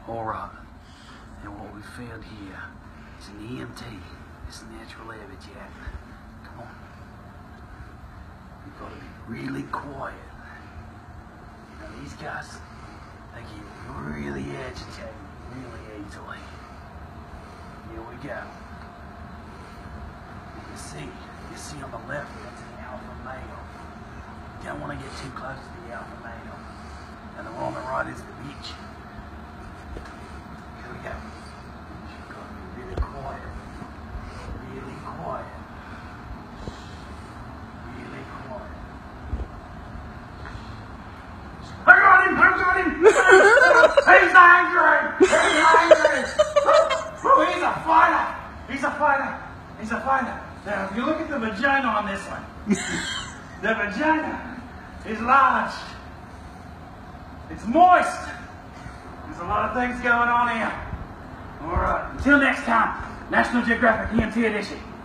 Alright, and what we found here is an EMT. It's natural habitat. Come on. You've got to be really quiet. Now these guys, they get really agitated really easily. Here we go. You see on the left, that's an alpha male. You don't want to get too close to the alpha male. And the one on the right is the bitch. Here we go. You've got to be really quiet. Really quiet. Really quiet. I got him! He's angry! He's angry! Oh, he's a fighter! He's a fighter! He's a fighter! Now, if you look at the vagina on this one, the vagina is large. It's moist. There's a lot of things going on here. All right, until next time, National Geographic EMT edition.